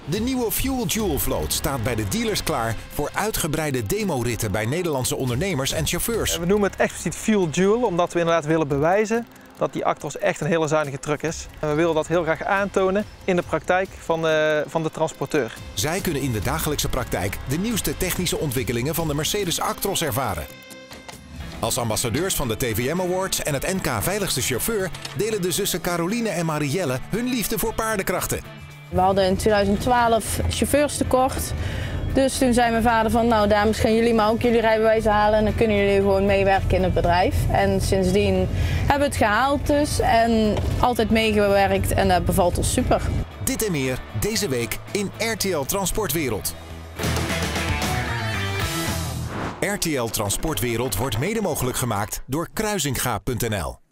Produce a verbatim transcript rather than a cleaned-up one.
De nieuwe Fuel Joule vloot staat bij de dealers klaar voor uitgebreide demoritten bij Nederlandse ondernemers en chauffeurs. We noemen het expliciet Fuel Joule omdat we inderdaad willen bewijzen dat die Actros echt een hele zuinige truck is. En we willen dat heel graag aantonen in de praktijk van de, van de transporteur. Zij kunnen in de dagelijkse praktijk de nieuwste technische ontwikkelingen van de Mercedes Actros ervaren. Als ambassadeurs van de T V M Awards en het N K Veiligste Chauffeur delen de zussen Caroline en Marielle hun liefde voor paardenkrachten. We hadden in tweeduizend twaalf chauffeurstekort. Dus toen zei mijn vader van, nou dames, gaan jullie maar ook jullie rijbewijs halen en dan kunnen jullie gewoon meewerken in het bedrijf. En sindsdien hebben we het gehaald dus en altijd meegewerkt en dat bevalt ons super. Dit en meer deze week in R T L Transportwereld. R T L Transportwereld wordt mede mogelijk gemaakt door Kruisinga punt n l.